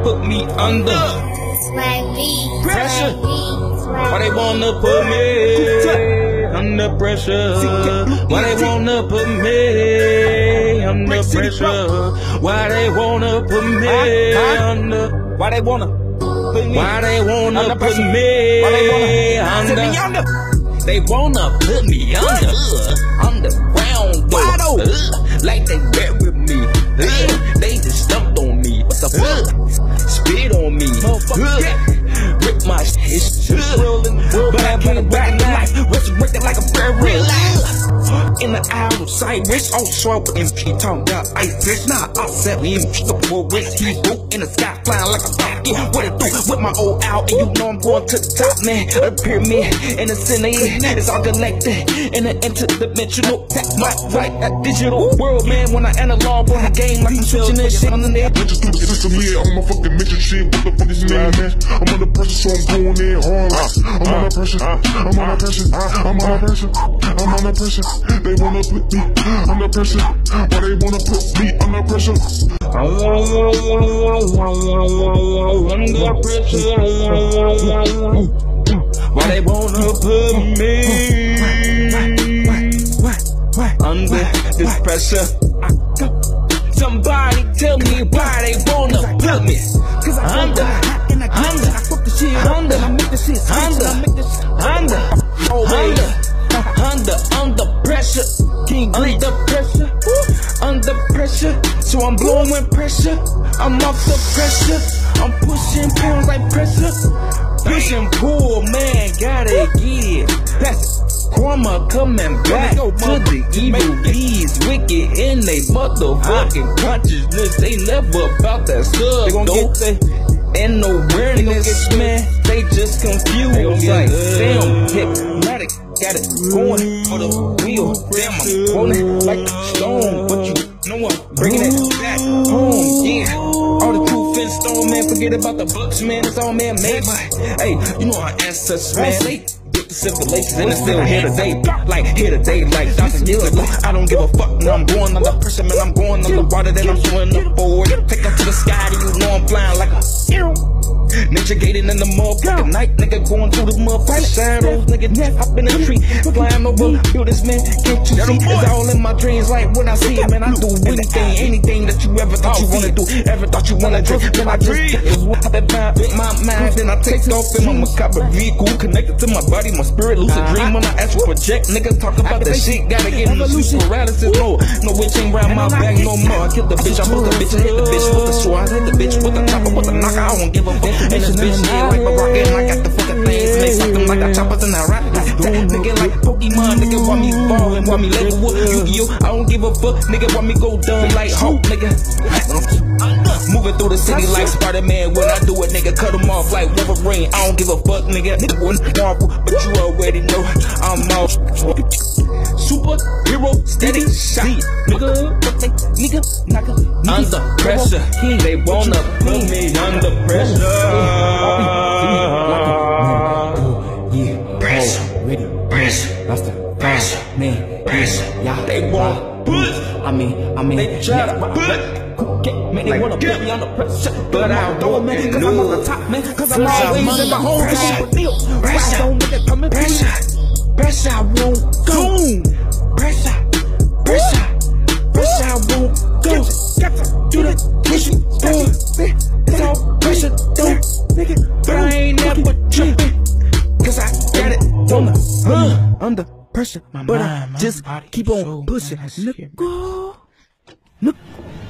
put me under pressure? Why they wanna put me under pressure? Why they wanna put me under pressure? Why they wanna put me under? Why they wanna put me? Why they wanna put me under? They wanna put me underground though, like they bury me. They just stumped on me. What the fuck? Spit on me. Rip my shit. But I came back to life, resurrected like a fairy. In the Isle of Cyrus, all sharp and she talking about ice. Now I set me in the forest. He broke in the sky, flying like a falcon. What it do with my old owl? And you know I'm going to the top, man. A pyramid in the center, it's all galactic. In the interdimensional, tap my right at digital world, man. When I analog on the game, like I'm switching that shit on the net. Bitches through the system, yeah, I'm a fucking mention shit. What the fuck is name, man? I'm under pressure, so I'm going in hard. I'm under pressure, I'm under pressure, I'm under pressure, I'm under pressure. They wanna put me under pressure. Why they wanna put me under pressure? Under pressure. Why they wanna put me under this pressure? Somebody tell me why they wanna put me under pressure. Under pressure. So I'm blowing with pressure. I'm off the pressure. I'm pushing pounds like pressure. Pushing pull, man, gotta get it. That's karma coming back to the evil bees. Wicked in they motherfucking consciousness. They never about that stuff. They gon' get that and awareness, man. They just confused. Like, damn, hypnotic. Got it going for the wheel. Damn, I'm rolling like a stone. But you know I'm bringing it back home. Yeah, all the truth in stone, man. Forget about the books, man. It's all man-made. Hey, you know our ancestors, man. They get the civilizations and it's still here today. Like here today, like thousands years ago. I don't give a fuck. Now I'm going under pressure, man. I'm going under water, then I'm swimming up forward. Take up to the sky, do you know I'm flying like a ninja gating in the motherfucking night, nigga going through the motherfucking shadows, nigga hop in the tree, flying over buildings, man. Can't you see? It's all in my dreams, like when I see it, man. I do anything that you ever thought you wanna do, ever thought you wanna drink. Then I just hop in my mind, then I take off in my macabre vehicle, connected to my body, my spirit, lucid dream. When I ask for project, niggas talk about that shit, gotta get in the super paralysis. No witch ain't round my back no more. I kill the bitch, I bust the bitch, and hit the bitch with the sword, hit the bitch with the chopper, with the knocker. I don't give a fuck. And this bitch, yeah, like a rocket, and I got the fucking things. Make something like a choppers and I rap like that. Nigga like Pokemon, nigga want me ballin', want me level up Yu-Gi-Oh! I don't give a fuck, nigga want me go dumb like Hulk, nigga. Moving through the city like Spider-Man. When I do it, nigga, cut them off like Wolverine. I don't give a fuck, nigga. Nigga wasn't Marvel, but you already know I'm out. Superhero, steady shot, nigga, under pressure. They wanna put me under pressure. Pressure, man, yeah. They wanna put, they try to put. Man, they wanna put me under pressure, but I don't know it, man, cause I'm on the top, man. Cause I'm always in my home, super deal. Pressure, don't nigga coming pressure. Pressure, I won't go. Pressure, I won't go. Do the push it, boom. It's all pressure, don't nigga. But I ain't never tripping, cause I got it on the under pressure. But I just keep on pushing, nigga.